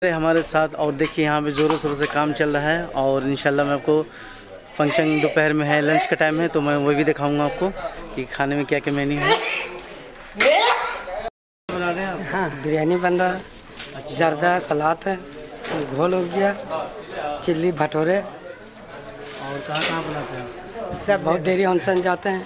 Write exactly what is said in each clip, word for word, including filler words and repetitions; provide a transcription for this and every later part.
हमारे साथ। और देखिए यहाँ पे ज़ोरों शोरों से काम चल रहा है और इंशाल्लाह मैं आपको फंक्शन दोपहर में है, लंच का टाइम है, तो मैं वो भी दिखाऊंगा आपको कि खाने में क्या क्या मेन्यू है। बना रहे हैं आप? हाँ, बिरयानी बन रहा है, जर्दा सलाद है, घोल हो गया, चिल्ली भटूरे। और कहाँ कहाँ बनाते हैं? सब बहुत देरी हंसन जाते हैं,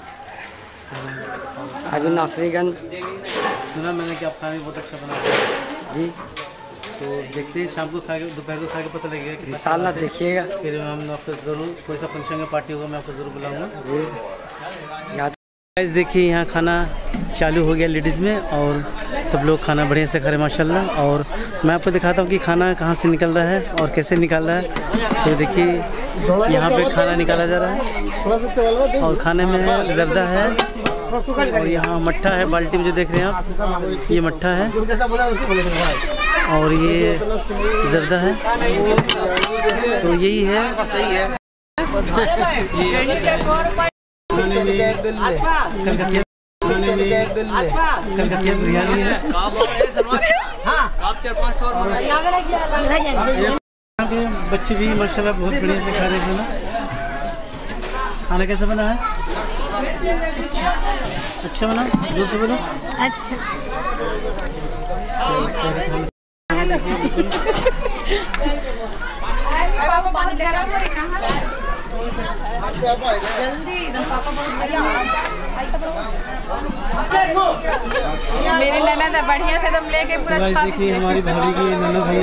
अभी नासरीगंज। सुना मैंने कि आप खाने बहुत अच्छा बनाते हैं जी। तो देखते हैं शाम को खा के, दोपहर को खा के पता लगेगा कि इंशाल्लाह देखिएगा। फिर हम आपको ज़रूर कोई सा फंक्शन का पार्टी होगा मैं आपको ज़रूर बुलाऊंगा जी। याद गाइस देखिए यहाँ खाना चालू हो गया लेडीज़ में और सब लोग खाना बढ़िया से खा रहे माशाल्लाह। और मैं आपको दिखाता हूँ कि खाना कहाँ से निकल रहा है और कैसे निकाल रहा है। तो देखिए यहाँ पे खाना निकाला जा रहा है और खाने में जर्दा है और यहाँ मट्ठा है, बाल्टी में जो देख रहे हैं आप ये मट्ठा है और ये जर्दा है। तो यही है कलकतिया बिरयानी है। यहाँ पे बच्चे भी माशाल्लाह बहुत बढ़िया से खा रहे थे ना। खाना कैसा बना है? अच्छा अच्छा बना, जोर से बोलो। अच्छा मेरी ननद है, बढ़िया से तुम लेके पूरा खा। देखिए हमारी भाभी की ननद है,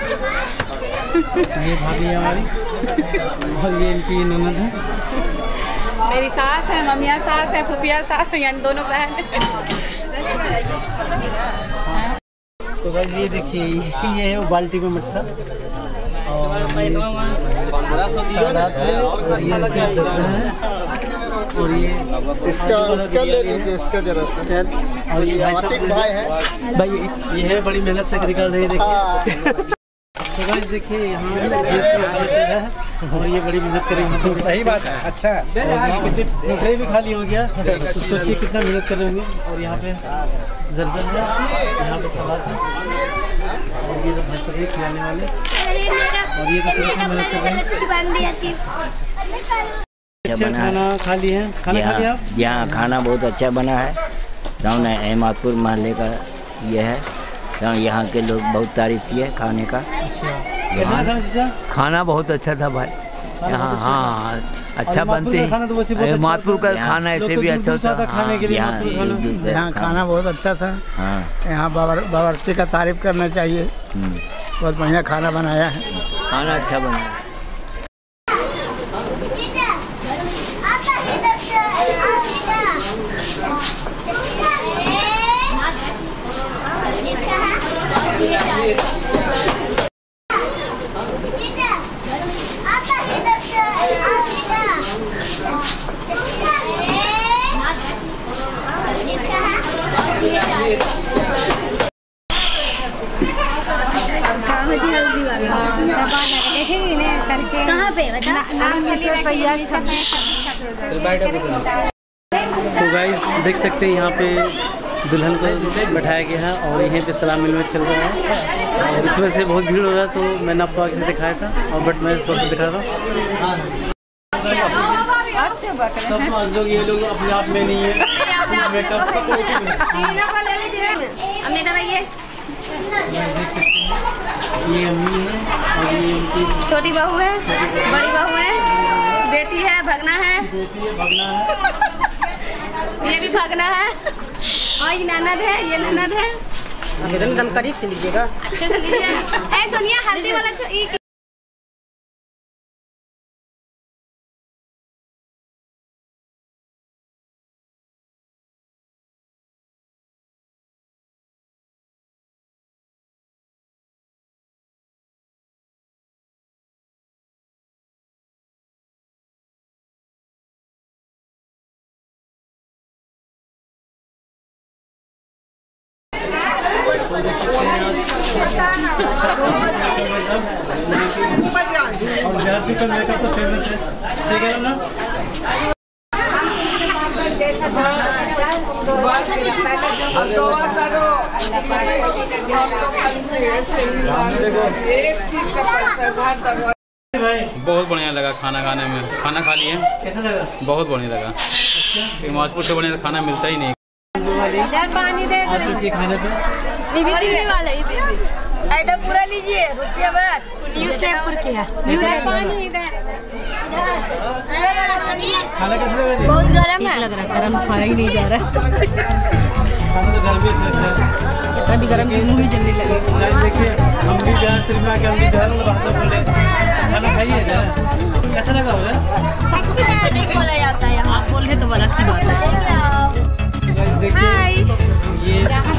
ये भाभी है हमारी और ये इनकी ननद है। मेरी सास है, ममिया सास है, फूफिया सास है, यानी दोनों बहन है। तो भाई ये देखिए ये है वो बाल्टी में मट्ठा और ये सलाद है और ये है और ये इसका उसका ले लीजिए, इसका जरा सा। और ये भाई है भाई, ये है बड़ी मेहनत से निकाल रहे हैं देखिए। तो गाइस देखिए यहाँ खाना चल रहा है और ये बड़ी मेहनत करेंगे। सही बात है। अच्छा, और ये कितने मोटे भी खाली हो गया तो सोचिए कितना मेहनत कर रहे होंगे। और यहाँ पे जर्दा है, यहाँ पे सलाद है और ये सब भाई सभी खिलाने वाले और ये तो सिर्फ मेहनत कर रहे हैं। अच्छा खाना खा लिए हैं? खाना खा लिया आप? यहाँ खाना बहुत अच्छा बना है। गाँव अहमदपुर मोहल्ले का ये है, यहाँ के लोग बहुत तारीफ किए खाने का। अच्छा खाना बहुत अच्छा था भाई यहाँ। हाँ अच्छा बनते हैं, अहमदपुर का खाना ऐसे भी अच्छा था। यहाँ खाना बहुत अच्छा था। हाँ यहाँ बावर्ची का तारीफ करना चाहिए, बहुत बढ़िया खाना बनाया है। खाना अच्छा बना है। कहाँ पे तो गाइस देख सकते हैं यहाँ पे दुल्हन को बैठाया गया है और यहीं पे सलाम मिलना चल रहा है और इस वजह से बहुत भीड़ हो रहा है। तो मैंने आपको आगे से दिखाया था और बट मैं इस दिखा रहा हूँ। सब आज लोग ये लोग अपने आप में नहीं है, मेकअप सब देख सकते हैं। ये अम्मी है और ये उनकी छोटी बहू है, बड़ी बहू है, बेटी है, भगना है, बेटी है, भगना है, ये भी भगना है और ये ननद है, ये ननद है। एकदम करीब से लीजिएगा, अच्छे से लीजिए। ए सोनिया हल्दी वाला और बिहार से मेकअप तो फेमस है, सही कह रहा हूँ ना? अब दुआ करो। बहुत बढ़िया लगा खाना खाने में। खाना खा लिए, कैसा लगा? बहुत बढ़िया लगा। हिमाचलपुर से बढ़िया खाना मिलता ही नहीं। पानी दे आ चुकी है खाने पे। इधर पूरा लीजिए रुपया बाद न्यूज़ पेपर किया पानी इधर खाना कैसा लगा जी? बहुत गर्म है। लग रहा है गर्म खाया ही नहीं जा रहा खाना तो गर्म ही अच्छा लगता है। कितना भी गर्म की मुँह ही जलने लगे। गाइस देखिए, हम भी बिहार सिर्फ में आके हम भी बिहार में भाषा बोले। खाना खाइए ना, कैसा लगा उधर? नहीं बोला जाता है यहाँ। आप बोल रहे तो अलग सी बात है। गाइस देखिए, ये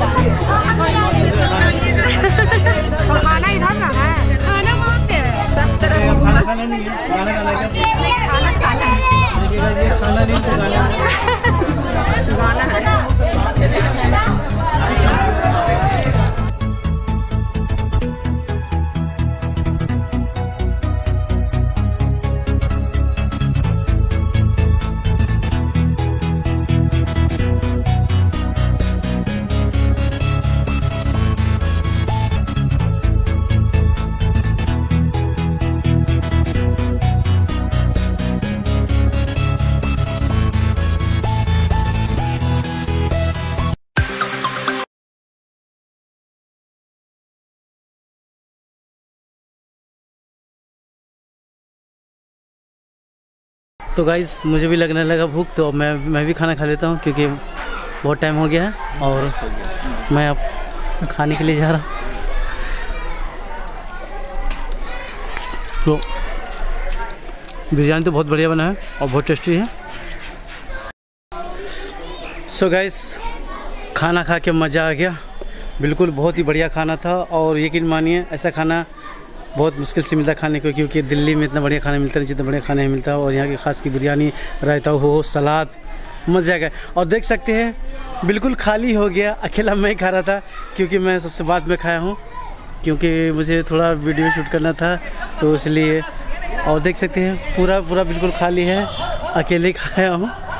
खाना इधर ना है, खाना वहाँ पे है। खाना खाना नहीं है, गाना गाना क्या? खाना खाना है, देखिए गाइस, ये खाना नहीं तो गाना गाना है। तो गाइस मुझे भी लगने लगा भूख, तो मैं मैं भी खाना खा लेता हूँ क्योंकि बहुत टाइम हो गया है और मैं अब खाने के लिए जा रहा हूँ। तो बिरयानी तो बहुत बढ़िया बना है और बहुत टेस्टी है। सो गाइस खाना खा के मज़ा आ गया, बिल्कुल बहुत ही बढ़िया खाना था। और यकीन मानिए ऐसा खाना बहुत मुश्किल से मिलता खाने को, क्योंकि दिल्ली में इतना बढ़िया खाना मिलता नहीं जितना बढ़िया खाना नहीं मिलता। और यहाँ की खास की बिरयानी, रायता हो, सलाद, मज़ा आ गया। और देख सकते हैं बिल्कुल खाली हो गया, अकेला मैं ही खा रहा था क्योंकि मैं सबसे बाद में खाया हूँ, क्योंकि मुझे थोड़ा वीडियो शूट करना था तो इसलिए। और देख सकते हैं पूरा पूरा बिल्कुल खाली है, अकेले खाया हूँ।